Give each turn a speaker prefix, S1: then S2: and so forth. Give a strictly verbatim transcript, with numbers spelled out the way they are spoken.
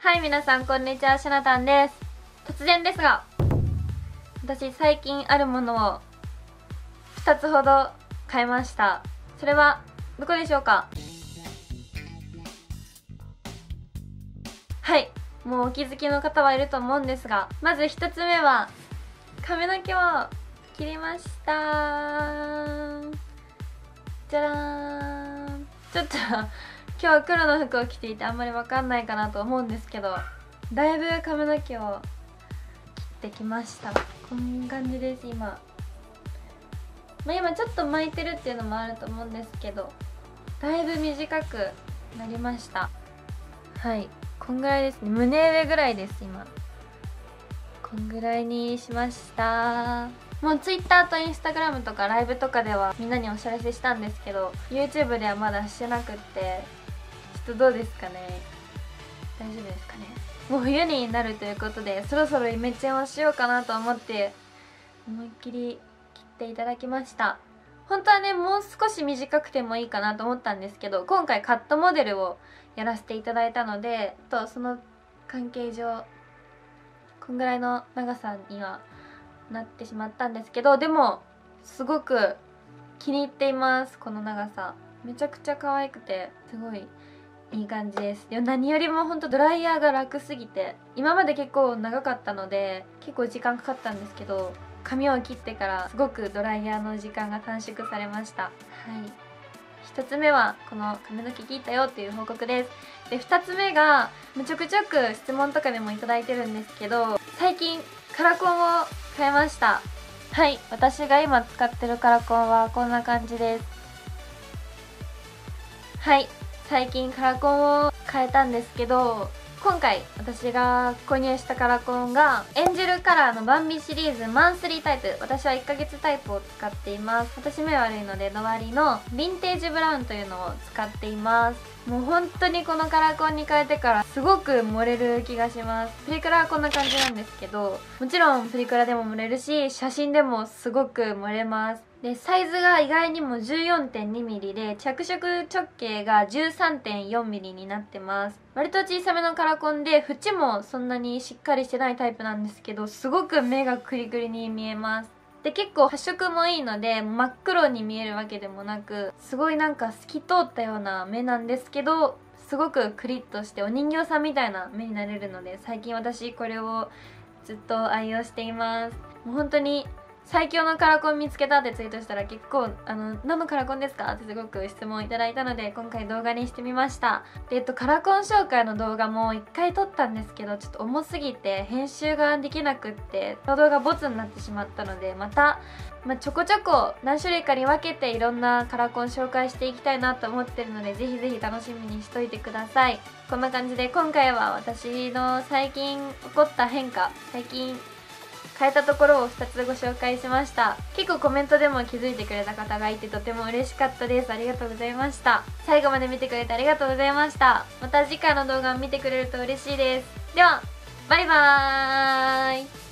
S1: はい、皆さんこんにちは、しなたんです。突然ですが、私最近あるものをふたつほど買いました。それはどこでしょうか？はい、もうお気づきの方はいると思うんですが、まずひとつめは髪の毛を切りました。じゃらーん。ちょっと今日は黒の服を着ていてあんまりわかんないかなと思うんですけど、だいぶ髪の毛を切ってきました。こんな感じです。今、まあ、今ちょっと巻いてるっていうのもあると思うんですけど、だいぶ短くなりました。はい、こんぐらいですね。胸上ぐらいです。今こんぐらいにしました。もう Twitter と Instagram とかライブとかではみんなにお知らせしたんですけど、 YouTube ではまだしてなくって、ちょっとどうですかね。大丈夫ですかね。もう冬になるということで、そろそろイメチェンをしようかなと思って思いっきり切っていただきました。本当はね、もう少し短くてもいいかなと思ったんですけど、今回カットモデルをやらせていただいたので、とその関係上こんぐらいの長さにはなってしまったんですけど、でもすごく気に入っています。この長さめちゃくちゃ可愛くて、すごいいい感じです。でも何よりも本当ドライヤーが楽すぎて、今まで結構長かったので結構時間かかったんですけど、髪を切ってからすごくドライヤーの時間が短縮されました。はい、ひとつめはこの髪の毛切ったよっていう報告です。でふたつめが、ちょくちょく質問とかでもいただいてるんですけど、最近カラコンを変えました。はい、私が今使ってるカラコンはこんな感じです。はい、最近カラコンを変えたんですけど、今回私が購入したカラコンがエンジェルカラーのバンビシリーズマンスリータイプ。私はいっかげつタイプを使っています。私目悪いので、ノワリのヴィンテージブラウンというのを使っています。もう本当にこのカラコンに変えてからすごく盛れる気がします。プリクラはこんな感じなんですけど、もちろんプリクラでも盛れるし、写真でもすごく盛れます。でサイズが意外にも じゅうよんてんにミリ で、着色直径が じゅうさんてんよんミリ になってます。割と小さめのカラコンで、縁もそんなにしっかりしてないタイプなんですけど、すごく目がクリクリに見えます。で結構発色もいいので、真っ黒に見えるわけでもなく、すごいなんか透き通ったような目なんですけど、すごくクリッとしてお人形さんみたいな目になれるので、最近私これをずっと愛用しています。もう本当に最強のカラコン見つけたってツイートしたら、結構あの何のカラコンですかってすごく質問いただいたので、今回動画にしてみました。で、えっと、カラコン紹介の動画もいっかい撮ったんですけど、ちょっと重すぎて編集ができなくって、動画がボツになってしまったので、また、まあ、ちょこちょこ何種類かに分けていろんなカラコン紹介していきたいなと思ってるので、ぜひぜひ楽しみにしといてください。こんな感じで今回は私の最近起こった変化、最近変えたところをふたつご紹介しました。結構コメントでも気づいてくれた方がいて、とても嬉しかったです。ありがとうございました。最後まで見てくれてありがとうございました。また次回の動画を見てくれると嬉しいです。ではバイバーイ。